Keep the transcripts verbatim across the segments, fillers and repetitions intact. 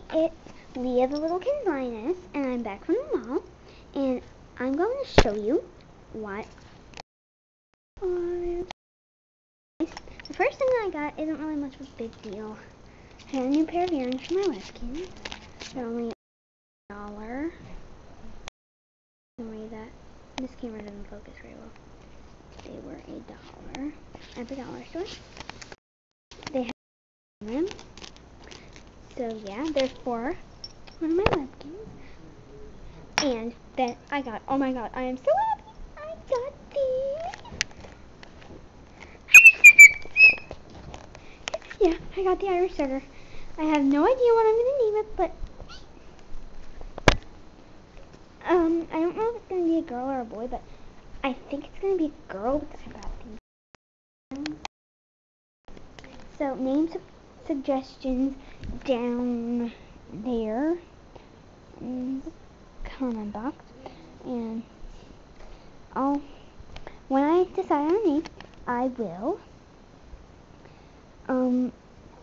it's Leah the Little Kid Lioness, and I'm back from the mall, and I'm going to show you what are... The first thing I got isn't really much of a big deal. I had a new pair of earrings for my Webkinz. They're only a dollar. You can read that. This camera doesn't focus very well. They were a dollar at the dollar store. They have them. So yeah, there's four. One of my Webkinz. And then I got, oh my god, I am so happy I got these. Yeah, I got the Irish Setter. I have no idea what I'm going to name it, but um, I don't know if it's going to be a girl or a boy, but I think it's going to be a girl because I got these. So, name su suggestions down there in the comment box, and I'll, when I decide on a name, I will um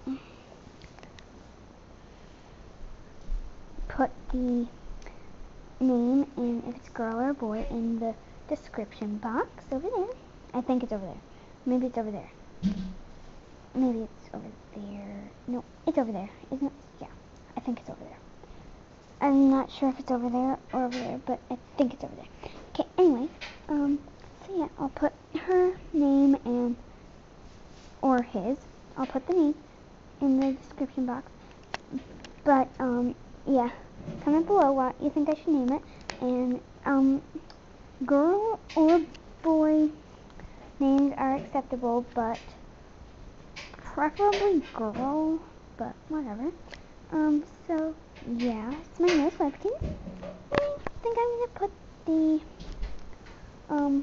put the name and if it's girl or boy in the description box over there. I think it's over there. Maybe it's over there. Maybe it's over there. No, it's over there, isn't it? Yeah, I think it's over there. I'm not sure if it's over there or over there, but I think it's over there. Okay, anyway, um, so yeah, I'll put her name and, or his, I'll put the name in the description box. But, um, yeah, comment below what you think I should name it. And, um, girl or boy names are acceptable, but preferably girl, but whatever. Um, so, yeah, it's my nose Webkinz. I think I'm gonna put the, um,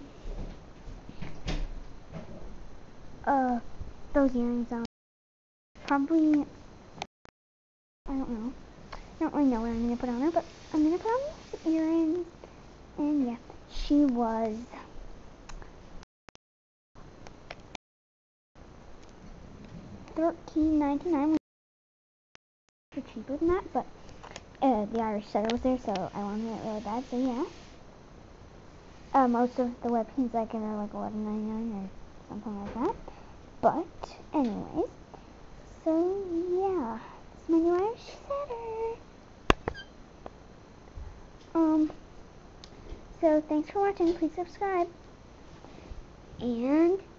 uh, those earrings on. Probably, I don't know. I don't really know what I'm gonna put on her, but I'm gonna put on these earrings. And yeah, she was thirteen ninety-nine. For cheaper than that, but uh, the Irish Setter was there, so I wanted it really bad. So yeah, uh, most of the Webkinz I get are like eleven ninety-nine or something like that. But anyways, so yeah, it's my new Irish Setter. Um, so thanks for watching. Please subscribe and